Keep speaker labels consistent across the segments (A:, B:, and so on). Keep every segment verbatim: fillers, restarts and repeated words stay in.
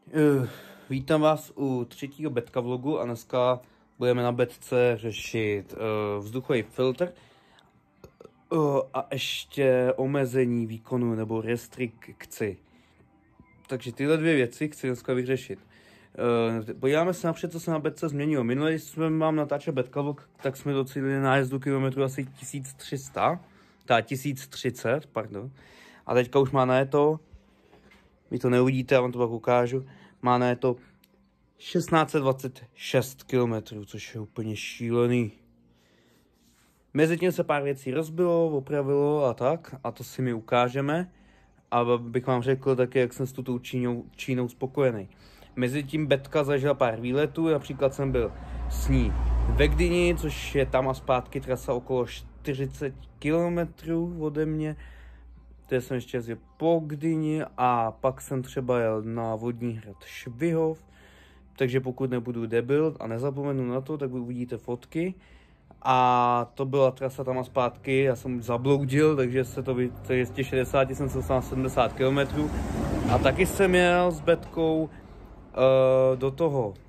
A: Uh, vítám vás u třetího betka vlogu a dneska budeme na betce řešit uh, vzduchový filtr uh, a ještě omezení výkonu nebo restrikci. Takže tyhle dvě věci chci dneska vyřešit. Uh, podíváme se napřed, co se na betce změnilo. Minule, když jsme vám natáčeli betka vlog, tak jsme docílili nájezdu kilometrů asi tisíc tři sta, teda tisíc třicet, pardon. A teďka už má na to, vy to neuvidíte, já vám to pak ukážu, má na to šestnáct set dvacet šest kilometrů, což je úplně šílený. Mezitím se pár věcí rozbilo, opravilo a tak, a to si mi ukážeme. A bych vám řekl taky, jak jsem s tuto Čínou, Čínou spokojený. Mezitím betka zažila pár výletů, například jsem byl s ní ve Gdyni, což je tam a zpátky trasa okolo čtyřicet kilometrů ode mě. Teď jsem ještě jezdil po Gdyni a pak jsem třeba jel na vodní hrad Švihov. Takže pokud nebudu debil a nezapomenu na to, tak uvidíte fotky. A to byla trasa tam a zpátky, já jsem zabloudil, takže se to dvě šedesát jsem se dostal na sedmdesát kilometrů. A taky jsem jel s betkou uh, do toho, uh,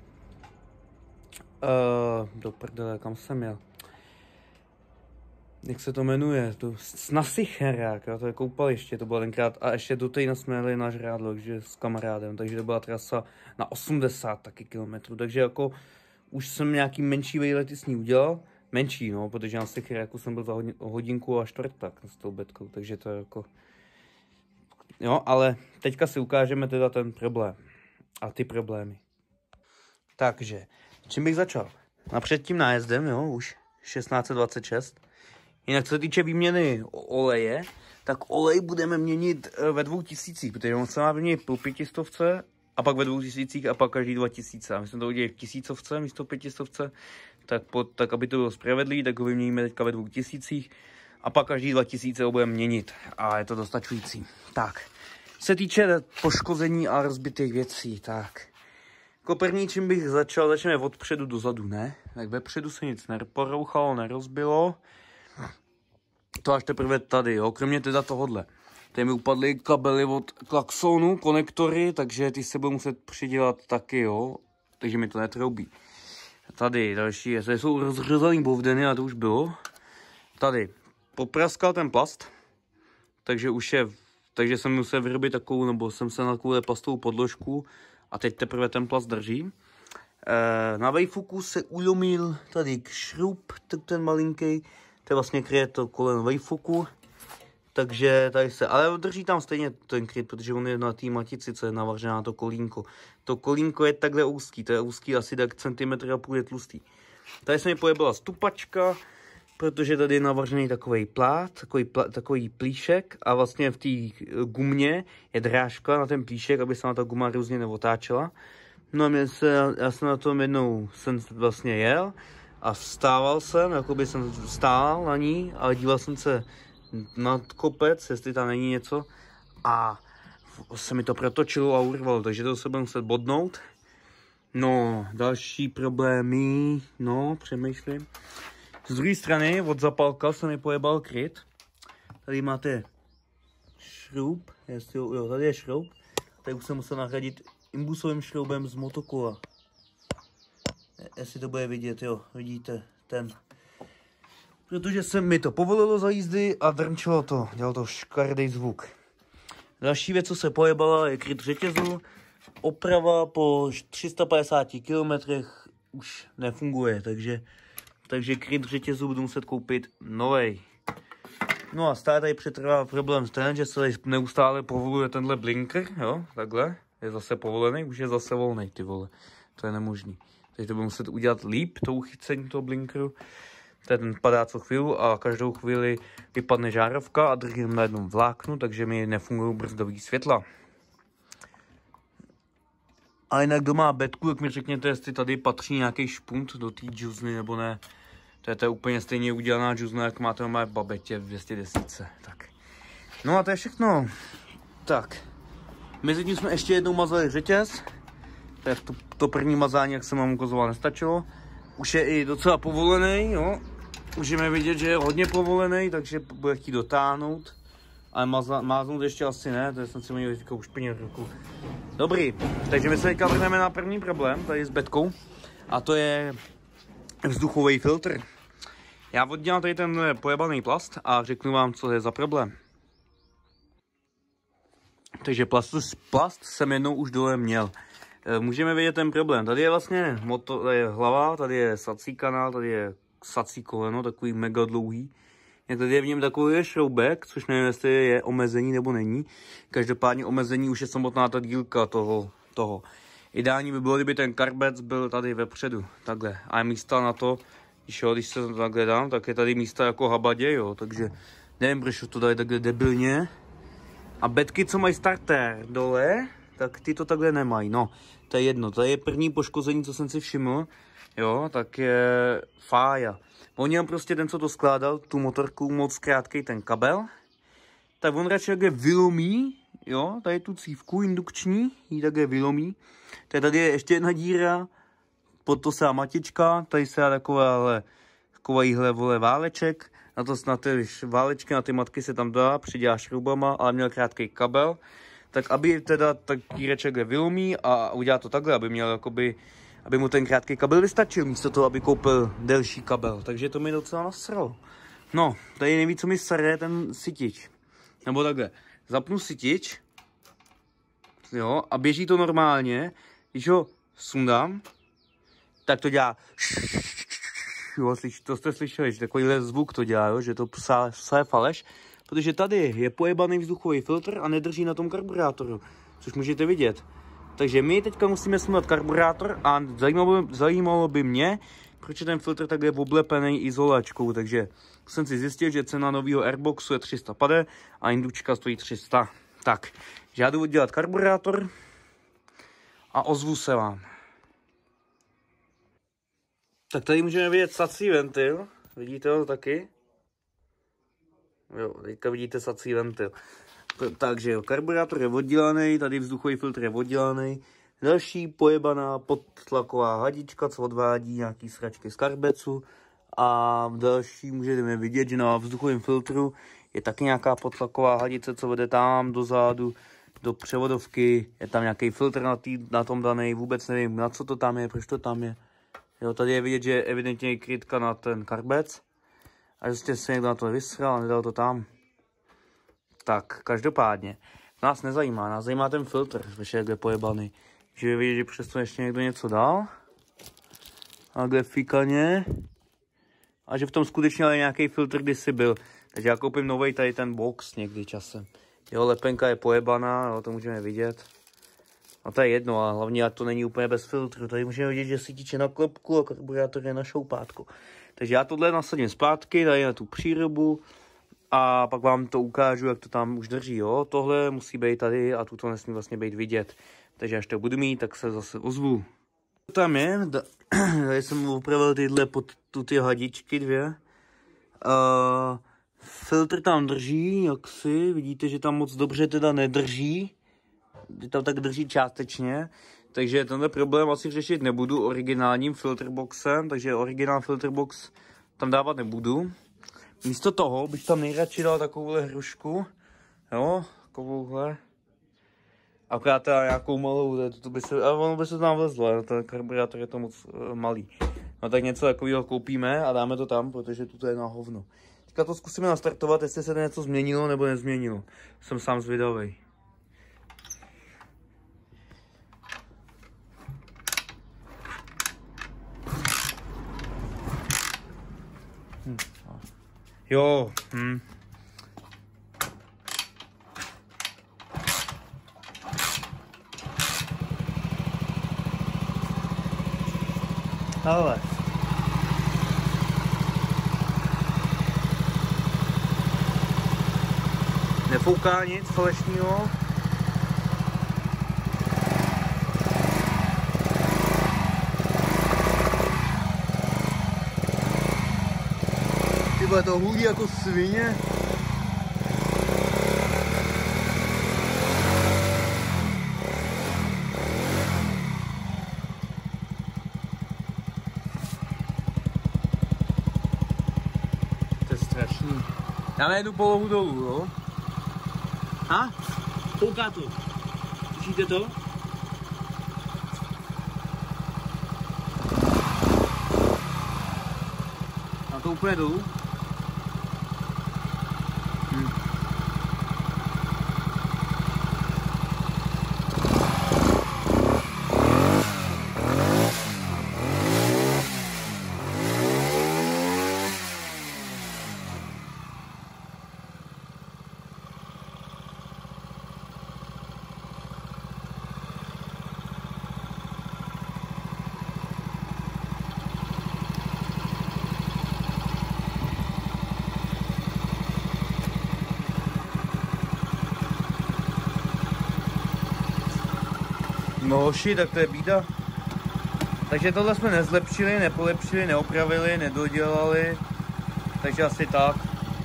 A: do prdele, kam jsem jel? Jak se to jmenuje? To, na Sicherák, to je koupaliště, to bylo tenkrát. A ještě do týdna jsme jeli na žrádlo, takže s kamarádem, takže to byla trasa na osmdesát taky kilometrů. Takže jako už jsem nějaký menší výlety s ní udělal. Menší, no, protože na Sicheráku jsem byl za hodinku a čtvrtak s tou betkou, takže to je jako... Jo, ale teďka si ukážeme teda ten problém a ty problémy. Takže, čím bych začal? Napřed tím nájezdem, jo, už šestnáct set dvacet šest. Jinak co se týče výměny oleje, tak olej budeme měnit ve dvou tisících, protože on se má vyměnit po pětistovce a pak ve dvou tisících a pak každý dva tisíce. A my jsme to udělali v tisícovce místo pětistovce, tak, pod, tak aby to bylo spravedlivý, tak ho vyměníme teďka ve dvou tisících a pak každý dva tisíce ho budeme měnit a je to dostačující. Tak, se týče poškození a rozbitých věcí, tak jako první, čím bych začal, začneme od předu dozadu, ne? Tak vepředu se nic neporouchalo, nerozbilo. To až teprve tady, jo, kromě teda tohodle. Tady mi upadly kabely od klaxonu, konektory, takže ty se budou muset přidělat taky, jo. Takže mi to netroubí. Tady další, tady jsou rozřezaný bovdeny, a to už bylo. Tady popraskal ten plast, takže už je, takže jsem musel vyrobit takovou, nebo jsem se na takovou plastovou podložku a teď teprve ten plast drží. E, na vejfuku se ulomil tady šroub, ten malinký. To je vlastně kryje to kolem vejfuku, takže tady se, ale drží tam stejně ten kryt, protože on je na té matici, co je navržená na to kolínko. To kolínko je takhle úzký, to je úzký asi tak centimetr a půl je tlustý. Tady se mi pojebila stupačka, protože tady je navržený takový plát, takový, plá, takový plíšek a vlastně v té gumě je drážka na ten plíšek, aby se na ta guma různě neotáčela. No a mě se, já jsem na tom jednou jsem vlastně jel. A vstával jsem, jako by jsem stál na ní, ale díval jsem se nad kopec, jestli tam není něco. A se mi to protočilo a urvalo, takže to se budu muset bodnout. No, další problémy, no, přemýšlím. Z druhé strany, od zapalka se mi pojebal kryt. Tady máte šroub, jestli, jo, tady je šroub. Tady už jsem musel nahradit imbusovým šroubem z motokola. Jestli to bude vidět, jo, vidíte, ten. Protože se mi to povolilo za jízdy a drnčilo to, dělalo to škaredý zvuk. Další věc, co se pojebala, je kryt řetězu. Oprava po tři sta padesáti kilometrech už nefunguje, takže, takže kryt řetězu budu muset koupit novej. No a stále tady přetrvá problém ten, že se tady neustále povoluje tenhle blinker, jo, takhle. Je zase povolený, už je zase volný, ty vole, to je nemožný. Takže to budu muset udělat líp, to uchycení toho blinkeru. Ten padá co chvíli a každou chvíli vypadne žárovka a držím na jednom vláknu, takže mi nefungují brzdový světla. A jinak kdo má betku, jak mi řekněte, jestli tady patří nějaký špunt do té džuzny nebo ne. To je, to je úplně stejně udělaná džuzna, jak máte na mé babetě v dvě stě deset. Tak. No a to je všechno. Tak. Mezi tím jsme ještě jednou mazali řetěz. Tak to, to první mazání, jak jsem vám ukazoval, nestačilo. Už je i docela povolený, jo. Můžeme vidět, že je hodně povolený, takže bude chtít dotáhnout. Ale máznout ještě asi ne, to jsem si měl říkal už plně v ruku. Dobrý, takže my se teďka vrhneme na první problém, tady s Betkou. A to je vzduchový filtr. Já oddělám tady ten pojebaný plast a řeknu vám, co je za problém. Takže plast, plast jsem jednou už dole měl. Můžeme vidět ten problém. Tady je vlastně motor, tady je hlava, tady je sací kanál, tady je sací koleno, takový mega dlouhý. Tady je v něm takový šroubek, což nevím, jestli je omezení nebo není. Každopádně omezení už je samotná ta dílka toho. toho. Ideální by bylo, kdyby ten karbec byl tady vepředu, takhle. A je místa na to, když, jo, když se to takhle dám, tak je tady místa jako habadě, jo. Takže nevím, proč to tady takhle debilně. A Betky, co mají starter dole, tak ty to takhle nemají. No, to je jedno. To je první poškození, co jsem si všiml. Jo, tak je fája. On je prostě ten, co to skládal, tu motorku, moc krátký ten kabel. Tak on radši takhle vylomí, jo, tady tu cívku indukční, ji takhle vylomí. Tak tady je ještě jedna díra, pod to se dá matička, tady se dá takovéhle, takovýhle vole váleček. Na to na ty válečky, na ty matky se tam dá, přidělá šroubama, ale měl krátký kabel. Tak aby teda tak díreček vylomí a udělá to takhle, aby měl jakoby, aby mu ten krátký kabel vystačil, místo toho, aby koupil delší kabel. Takže to mi docela nasralo. No, tady nejvíc, co mi sere, ten sytič. Nebo takhle, zapnu sytič, jo, a běží to normálně. Když ho sundám, tak to dělá. Jo, to jste slyšeli, že takovýhle zvuk to dělá, jo, že to psá, psá faleš. Protože tady je pojebaný vzduchový filtr a nedrží na tom karburátoru, což můžete vidět. Takže my teďka musíme sundat karburátor a zajímalo by, zajímalo by mě, proč je ten filtr tak je oblepený izolačkou. Takže jsem si zjistil, že cena nového airboxu je tři sta padesát a indučka stojí tři sta. Tak, já jdu oddělat karburátor a ozvu se vám. Tak tady můžeme vidět sací ventil, vidíte ho taky? Jo, teďka vidíte sací ventil. Takže jo, karburátor je oddělaný, tady vzduchový filtr je oddělaný. Další pojebaná podtlaková hadička, co odvádí nějaký sračky z karbecu. A další můžete vidět, že na vzduchovém filtru je taky nějaká podtlaková hadice, co vede tam dozadu do převodovky. Je tam nějaký filtr na, tý, na tom daný, vůbec nevím, na co to tam je, proč to tam je. Jo, tady je vidět, že je evidentně krytka na ten karbec. A že se někdo na to vysral a nedal to tam. Tak, každopádně. Nás nezajímá, nás zajímá ten filtr, protože je pojebaný. Že vidět, že přesto ještě někdo něco dal. A kde fikaně. A že v tom skutečně ale nějaký filtr kdysi byl. Takže já koupím novej tady ten box někdy časem. Jo, lepenka je pojebaná, jo, to můžeme vidět. A to je jedno, a hlavně to není úplně bez filtru. Tady můžeme vidět, že sytič je na klopku a karburátor je na šoupátku. Takže já tohle nasadím zpátky, tady na tu přírobu a pak vám to ukážu, jak to tam už drží. Jo? Tohle musí být tady a tuto nesmí vlastně být vidět. Takže až to budu mít, tak se zase ozvu. To tam je, tady jsem upravil tyhle pod tu ty hadičky dvě. Uh, filtr tam drží, jak si, vidíte, že tam moc dobře teda nedrží. Tam tak drží částečně. Takže tenhle problém asi řešit nebudu originálním filterboxem, takže originál filterbox tam dávat nebudu. Místo toho bych tam nejradši dal takovouhle hrušku, jo, takovouhle. Akorát teda nějakou malou, to by se, ale ono by se tam vlezlo, ten karburátor je to moc uh, malý. No tak něco takového koupíme a dáme to tam, protože tuto je na hovno. Teďka to zkusíme nastartovat, jestli se to něco změnilo nebo nezměnilo. Jsem sám zvědavej. Hm. Jo, hm. Ale. Nefouká nic falešného. Tyhle to hulí jako svině. To je strašný. Já najdu polohu dolů, jo. Ha? Kouká to. Slyšíte to? A to úplně dolů. Hm. No hoši, tak to je bída. Takže tohle jsme nezlepšili, nepolepšili, neopravili, nedodělali. Takže asi tak.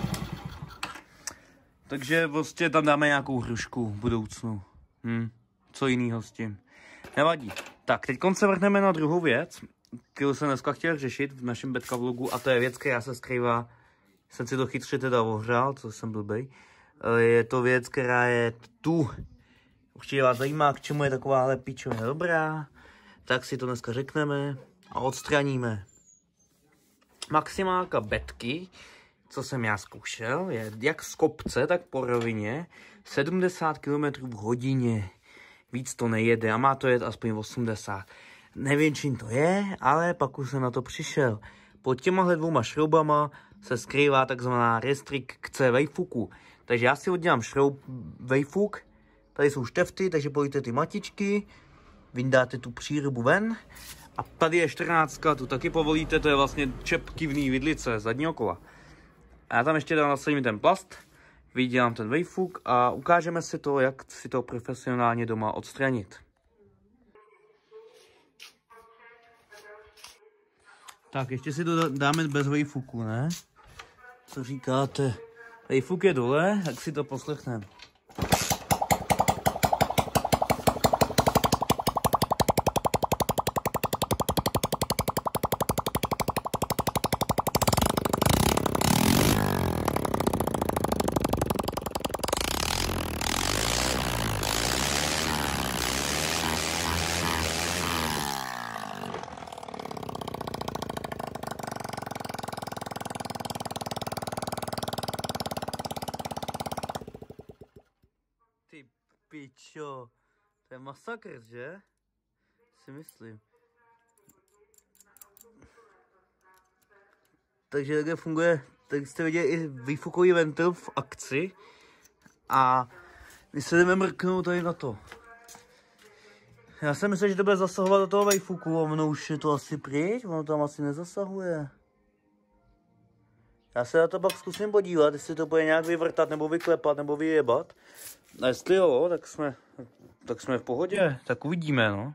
A: Takže prostě tam dáme nějakou hrušku v budoucnu. Hm. Co jinýho s tím. Nevadí. Tak, teď se vrhneme na druhou věc, kterou jsem dneska chtěl řešit v našem Betka vlogu. A to je věc, která se skrývá. Jsem si to chytře teda ohřál, co jsem blbej. Je to věc, která je tu. Určitě vás zajímá, k čemu je takováhle pičovina dobrá, tak si to dneska řekneme a odstraníme. Maximálka Betky, co jsem já zkoušel, je jak z kopce, tak po rovině sedmdesát kilometrů v hodině. Víc to nejede a má to jet aspoň osmdesát. Nevím, čím to je, ale pak už jsem na to přišel. Pod těmahle dvouma šroubama se skrývá takzvaná restrikce vejfuku. Takže já si oddělám šroub vejfuk. Tady jsou štefty, takže pojíte ty matičky, vyndáte tu přírubu ven a tady je čtrnáctka, tu taky povolíte, to je vlastně čep kivný vidlice zadního kola. A já tam ještě dám nasadím ten plast, vydělám ten vejfuk a ukážeme si to, jak si to profesionálně doma odstranit. Tak ještě si to dáme bez vejfuku, ne? Co říkáte? Vejfuk je dole, tak si to poslechneme. Ty pičo, to je masakr, že? Si myslím. Takže takhle funguje, tak jste viděli i výfukový ventil v akci. A my se jdeme mrknout tady na to. Já jsem myslel, že to bude zasahovat do toho vejfuku, a ono už je to asi pryč, ono tam asi nezasahuje. Já se na to pak zkusím podívat, jestli to bude nějak vyvrtat, nebo vyklepat, nebo vyjebat. A jestli jo, tak jsme, tak jsme v pohodě, tak uvidíme, no.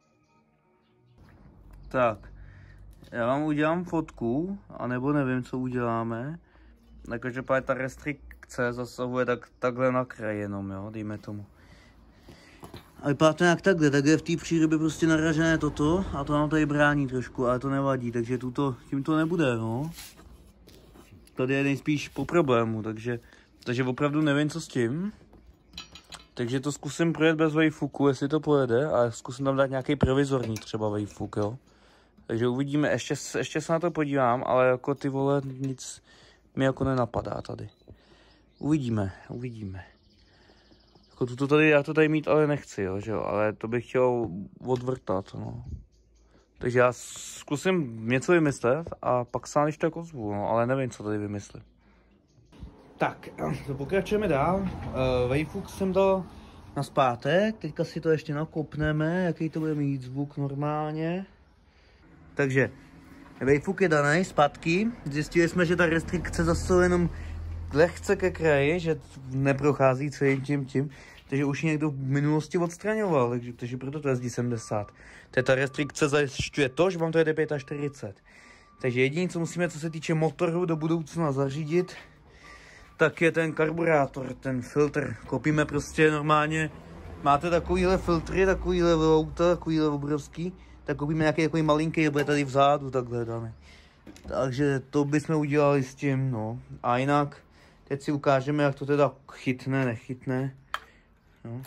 A: Tak, já vám udělám fotku, anebo nevím, co uděláme. Takže ta restrikce zasahuje tak, takhle na kraj jenom, jo, dejme tomu. A vypadá to nějak takhle, tak je v té přírodě prostě naražené toto a to nám tady brání trošku, ale to nevadí, takže tuto, tím to nebude, no. Tady je nejspíš po problému, takže, takže opravdu nevím, co s tím. Takže to zkusím projet bez vejfuku, jestli to pojede, a zkusím tam dát nějaký provizorní třeba vejfuk, jo. Takže uvidíme, ještě, ještě se na to podívám, ale jako ty vole, nic mi jako nenapadá tady. Uvidíme, uvidíme. Jako tuto tady, já to tady mít ale nechci, jo, že jo, ale to bych chtěl odvrtat, no. Takže já zkusím něco vymyslet a pak se když tak ozvu, no, ale nevím, co tady vymyslit. Tak, to pokračujeme dál. Uh, Vejfuk jsem dal na zpátek, teďka si to ještě nakopneme, jaký to bude mít zvuk normálně. Takže, vejfuk je daný zpátky, zjistili jsme, že ta restrikce zase jenom lehce ke kraji, že neprochází celým tím tím, takže už někdo v minulosti odstraňoval, takže, takže proto to jezdí sedmdesát. To je ta restrikce zajišťuje to, že vám to jede čtyřicet pět. Takže jediné, co musíme, co se týče motoru do budoucna zařídit, tak je ten karburátor, ten filtr. Kopíme prostě normálně, máte takovýhle filtry, takovýhle auta, takovýhle obrovský, tak kopíme nějaký takový malinký, bude tady vzadu, takhle dáme. Takže to bychom udělali s tím, no. A jinak, teď si ukážeme, jak to teda chytne, nechytne. No.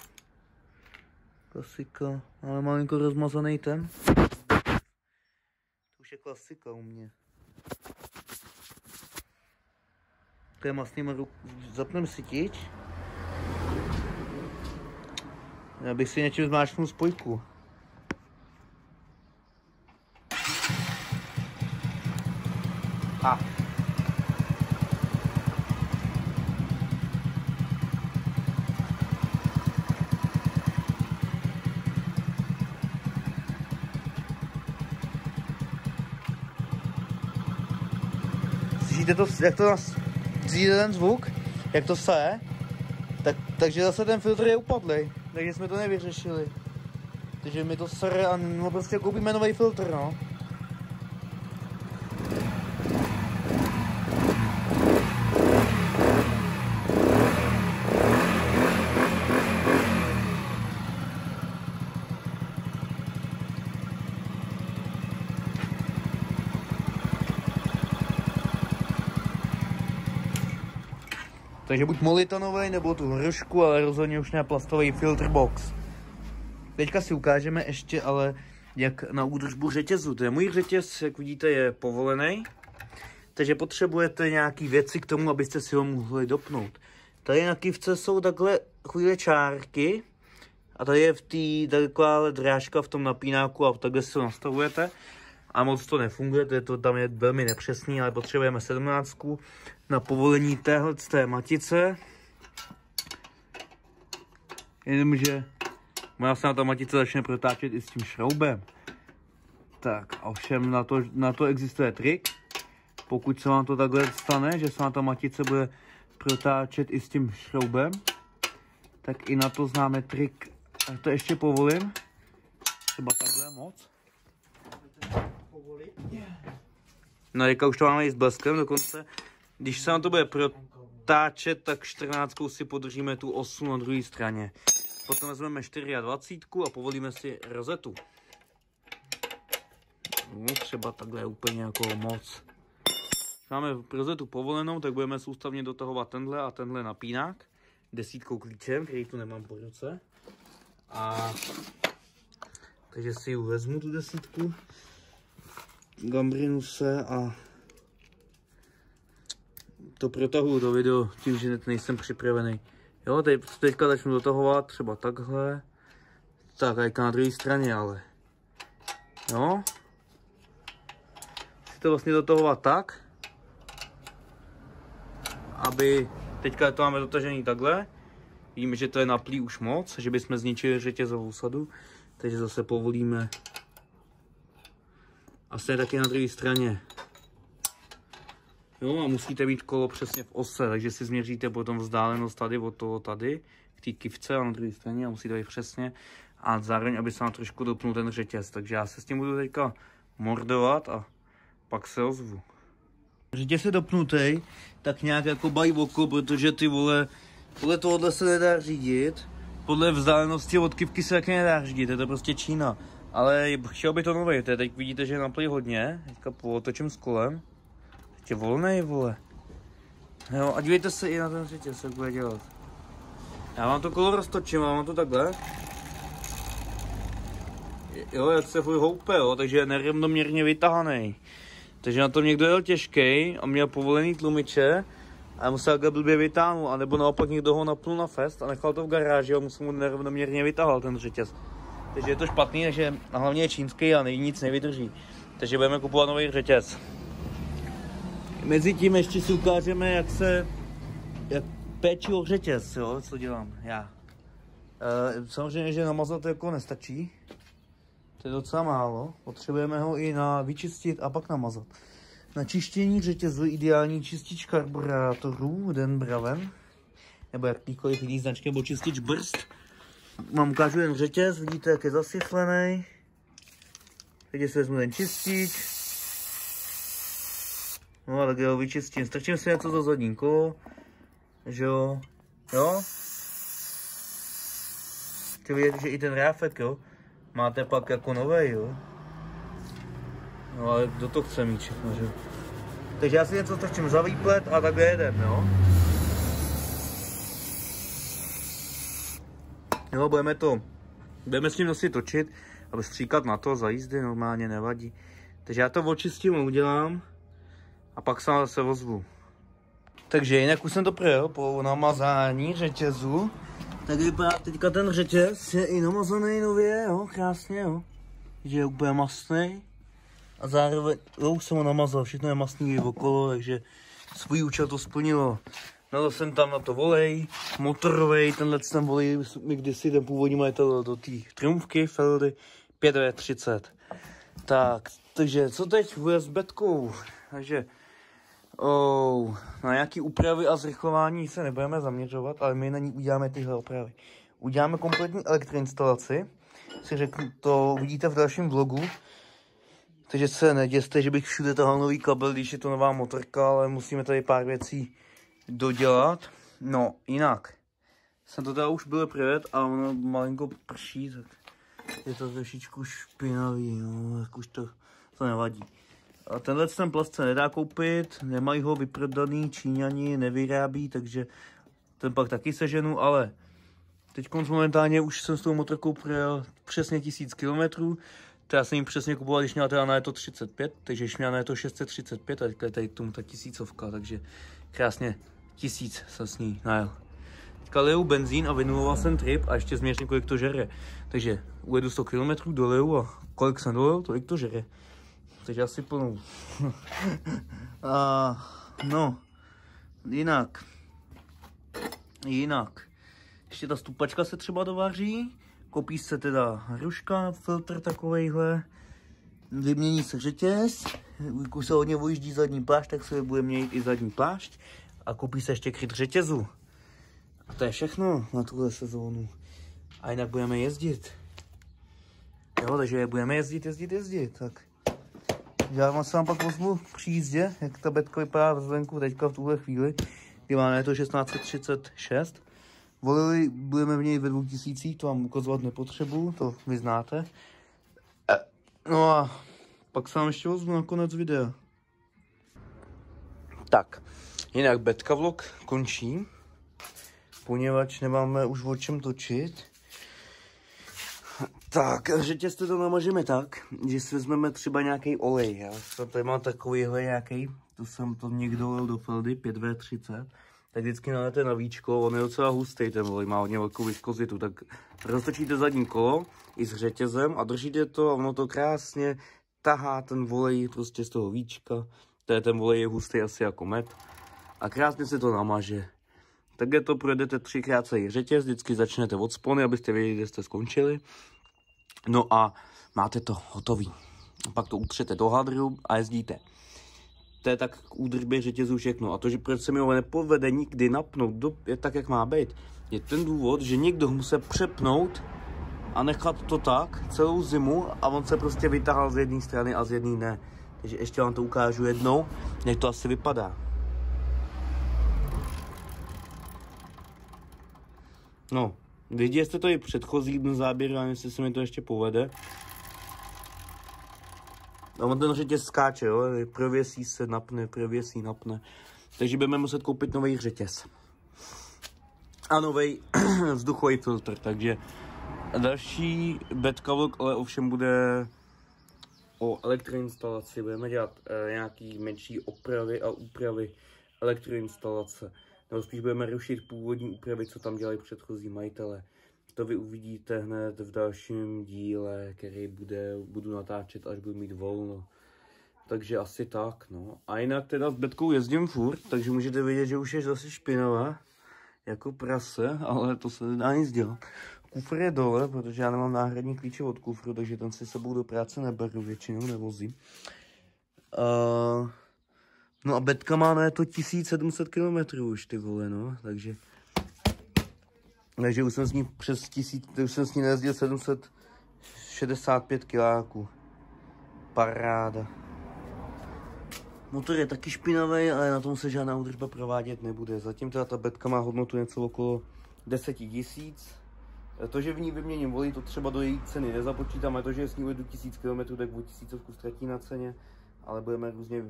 A: Klasika, ale malinko rozmazaný ten. To už je klasika u mě. To je masnýma ruk... Zapneme sytič. Já bych si něčím zmáčknul spojku. A. Slyšíte to, jak to nás... Slyšíte ten zvuk? Jak to se? Tak, takže zase ten filtr je upadlý. Takže jsme to nevyřešili. Takže mi to sere a no prostě koupíme nový filtr, no. Takže buď molitanový, nebo tu hrošku, ale rozhodně už ne plastový filter box. Teďka si ukážeme ještě ale, jak na údržbu řetězu. To je můj řetěz, jak vidíte, je povolený. Takže potřebujete nějaké věci k tomu, abyste si ho mohli dopnout. Tady na kivce jsou takhle chvíle čárky. A tady je v té taková drážka v tom napínáku a takhle si to nastavujete. A moc to nefunguje, to, je to tam je velmi nepřesný, ale potřebujeme sedmnáctku na povolení téhle té matice. Jenomže moja se na ta matice začne protáčet i s tím šroubem. Tak, ovšem na to, na to existuje trik. Pokud se vám to takhle stane, že se na ta matice bude protáčet i s tím šroubem, tak i na to známe trik. A to ještě povolím. Třeba takhle moc. No, teďka už to máme i s bleskem dokonce. Když se nám to bude protáčet, tak čtrnáctkou si podržíme tu osu na druhé straně. Potom vezmeme dvacet čtyři a povolíme si rozetu. No, třeba takhle úplně jako moc. Když máme rozetu povolenou, tak budeme soustavně dotahovat tenhle a tenhle napínák. Desítkou klíčem, který tu nemám po ruce. A takže si ji vezmu, tu desítku. Gambrinu se a to protahuju do video tím, že nejsem připravený. Jo, teď, teďka začnu dotahovat třeba takhle. Tak, a na druhé straně, ale. Jo. Chci to vlastně dotahovat tak, aby teďka to máme dotažený takhle. Víme, že to je naplý už moc, že bychom zničili řetězovou sadu. Takže zase povolíme. A stejně taky na druhé straně. Jo, a musíte mít kolo přesně v ose, takže si změříte potom vzdálenost tady od toho tady, k té kivce a na druhé straně a musíte být přesně. A zároveň, aby se nám trošku dopnul ten řetěz. Takže já se s tím budu teďka mordovat a pak se ozvu. Řetěz je dopnutý, tak nějak jako bají oko, protože ty vole, podle tohohle se nedá řídit. Podle vzdálenosti od kivky se taky nedá řídit, je to prostě Čína. Ale chtěl by to nový, teď vidíte, že je naplý hodně, teďka pootočím s kolem. Teď je volnej, vole. Jo, a dívejte se i na ten řetěz, jak bude dělat. Já vám to kolo roztočím, mám to takhle. Jo, jak se furt houpe, jo, takže je nerovnoměrně vytahaný. Takže na tom někdo jel těžký a měl povolený tlumiče a musel takhle blbě vytáhnout, anebo naopak někdo ho napnul na fest a nechal to v garáži a musel mu nerovnoměrně vytahal ten řetěz. Takže je to špatný, takže hlavně je čínský a nic nevydrží. Takže budeme kupovat nový řetěz. Mezitím ještě si ukážeme, jak se jak péči o řetěz, jo, co dělám já. E, samozřejmě, že namazat to jako nestačí. To je docela málo. Potřebujeme ho i na vyčistit a pak namazat. Na čištění řetězu ideální čistič karburátorů Den Braven. Nebo jakýkoliv jiný značky, nebo čistič brzd. Mám ukážu jen řetěz, vidíte, jak je zasyflený. Teď si vezmu ten čistič. No a tak ho vyčistím. Strčím si něco za zadní kolo. Že jo. Jo. Chci vidět, že i ten ráfek, jo. Máte pak jako nový, jo. No ale kdo to chce mít všechno, že jo. Takže já si něco strčím za výplet a takhle jedem, jo. Jo, budeme to, budeme s ním nosit točit, aby stříkat na to za jízdy, normálně nevadí. Takže já to očistím, udělám a pak se zase ozvu. Takže jinak už jsem to projel po namazání řetězu. Tak vypadá teďka ten řetěz, je i namazaný nově, jo, krásně, jo. Takže je úplně mastný. A zároveň, jo, už jsem ho namazal, všechno je mastný okolo, takže svůj účel to splnilo. Nalil jsem tam na to volej, motorovej, tenhle ten volej mi kdysi ten původní majitel do té Triumfky Feldy pět V třicet. Tak, takže co teď bude s betkou? Takže oh, na nějaký úpravy a zrychlování se nebudeme zaměřovat, ale my na ní uděláme tyhle opravy. Uděláme kompletní elektroinstalaci, si řeknu, to vidíte v dalším vlogu. Takže se neděste, že bych všude tahal nový kabel, když je to nová motorka, ale musíme tady pár věcí dodělat. No, jinak. Jsem to teda už byl projet a ono malinko prší, tak je to trošičku špinavý, no, jak už to, to nevadí. A tenhle ten plast se nedá koupit, nemají ho vyprodaný, Číňani nevyrábí, takže ten pak taky seženu, ale teď momentálně už jsem s tou motorkou projel přesně tisíc kilometrů. To já jsem jim přesně kupoval, když měla teda na to třicet pět, takže když měla na to šest set třicet pět a teďka je tady tomu ta tisícovka, takže krásně tisíc jsem s ní najel. Teďka leju benzín a vynuloval jsem trip a ještě změřím, kolik to žere. Takže ujedu sto kilometrů, doleju a kolik jsem dolejil, tolik to žere. Takže asi plnou. a, no, jinak. Jinak. Ještě ta stupačka se třeba dovaří. Kopí se teda hruška, filtr takovejhle. Vymění se řetěz. Když se hodně vojíždí zadní plášť, tak se bude měnit i zadní plášť. A kopí se ještě kryt řetězu. A to je všechno na tuhle sezónu. A jinak budeme jezdit. Jo, takže budeme jezdit, jezdit, jezdit. Tak já vám se vám pak ozvu při jízdě, jak ta betka vypadá zvenku teďka v tuhle chvíli. Kdy máme to šestnáct set třicet šest. Volili budeme v něj ve dvou tisících, to vám ukazovat nepotřebuji, to vy znáte. No a pak se vám ještě ozvu na konec videa. Tak, jinak betka vlog končí, poněvadž nemáme už o čem točit. Tak, řetěz to namažeme tak, že si vezmeme třeba nějaký olej. Já tady mám takovýhle nějaký, to jsem to někdo lil do Feldy pět V třicet. Tak vždycky nalete na víčko, on je docela hustý ten olej, má hodně velkou viskozitu, tak roztočíte zadní kolo i s řetězem a držíte to a ono to krásně tahá ten volej prostě z toho víčka. To je ten volej je hustý asi jako med a krásně se to namaže. Takže to projedete třikrát celý řetěz, vždycky začnete od spony, abyste věděli, kde jste skončili. No a máte to hotový. Pak to utřete do hadru a jezdíte. To je tak k údržbě řetězu všechno. A to, že proč se mi ho nepovede nikdy napnout do, je tak, jak má být, je ten důvod, že někdo musí přepnout a nechat to tak celou zimu a on se prostě vytahal z jedné strany a z jedné ne. Takže ještě vám to ukážu jednou, jak to asi vypadá. No, viděli jste to i předchozí záběr, a jestli se mi to ještě povede. A on ten řetěz skáče, jo, prověsí se, napne, prověsí, napne. Takže budeme muset koupit nový řetěz. A nový vzduchový filtr, takže další betka vlog, ale ovšem bude o elektroinstalaci. Budeme dělat e, nějaký menší opravy a úpravy elektroinstalace. Nebo spíš budeme rušit původní úpravy, co tam dělají předchozí majitele. To vy uvidíte hned v dalším díle, který bude, budu natáčet, až budu mít volno. Takže asi tak, no. A jinak teda s betkou jezdím furt, takže můžete vidět, že už je zase špinavá. Jako prase, ale to se nedá nic dělat. Kufr je dole, protože já nemám náhradní klíče od kufru, takže ten si sebou do práce neberu, většinou nevozím. Uh, no a betka má na to tisíc sedm set kilometrů už, ty vole, no, takže... Takže už jsem s ní přes tisíc, už jsem s ní nejezdil sedm set šedesát pět kiláků. Paráda. Motor je taky špinavý, ale na tom se žádná údržba provádět nebude. Zatím teda ta betka má hodnotu něco okolo deset tisíc. To, že v ní vyměním volej, to třeba do její ceny nezapočítám, a to, že s ní ujedu tisíc kilometrů, tak o tisícovku ztratí na ceně, ale budeme různě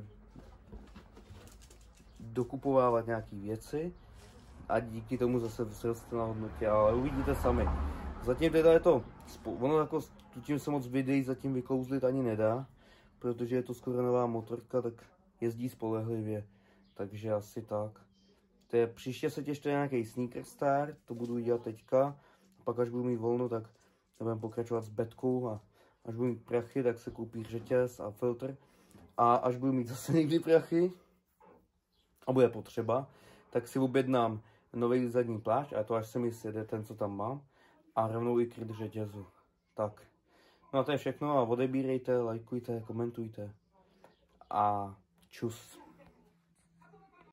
A: dokupovávat nějaké věci. A díky tomu zase vzroste na hodnotě, ale uvidíte sami. Zatím teda je to, ono jako tím se moc videí zatím vykouzlit ani nedá, protože je to skoro nová motorka, tak jezdí spolehlivě, takže asi tak. To je, příště se těšte nějaký sneaker start, to budu dělat teďka, a pak až budu mít volno, tak budeme pokračovat s betkou a až budu mít prachy, tak se koupí řetěz a filtr. A až budu mít zase někdy prachy, a bude potřeba, tak si objednám nový zadní plášť, a to až se mi sjede ten, co tam mám, a rovnou i kryt řetězu. Tak, no a to je všechno a odebírejte, lajkujte, komentujte a čus.